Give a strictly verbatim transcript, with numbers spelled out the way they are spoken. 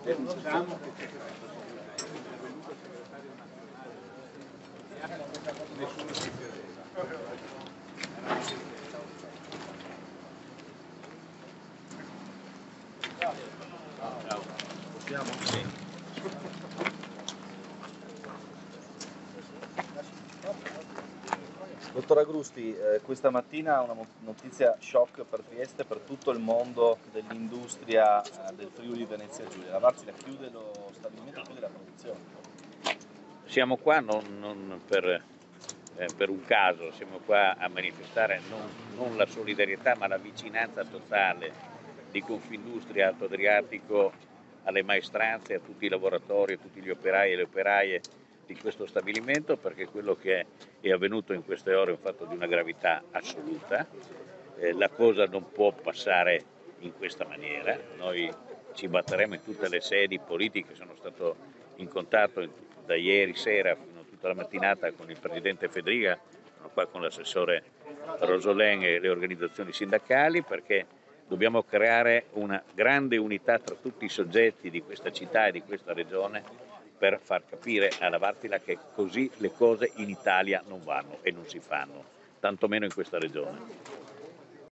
Denunciamo che c'è intervenuto il segretario nazionale, nessuno si chiedeva. Ciao. Possiamo? Sì. Dottor Agrusti, eh, questa mattina una notizia shock per Trieste e per tutto il mondo dell'industria eh, del Friuli Venezia Giulia. La Wärtsilä chiude lo stabilimento e chiude la produzione. Siamo qua non, non per, eh, per un caso, siamo qua a manifestare non, non la solidarietà ma la vicinanza totale di Confindustria Alto Adriatico alle maestranze, a tutti i lavoratori, a tutti gli operai e le operaie di questo stabilimento, perché quello che è avvenuto in queste ore è un fatto di una gravità assoluta. Eh, la cosa non può passare in questa maniera. Noi ci batteremo in tutte le sedi politiche, sono stato in contatto in, da ieri sera fino a tutta la mattinata con il presidente Fedriga, sono qua con l'assessore Rosolén e le organizzazioni sindacali, perché dobbiamo creare una grande unità tra tutti i soggetti di questa città e di questa regione per far capire alla Wärtsilä che così le cose in Italia non vanno e non si fanno, tantomeno in questa regione.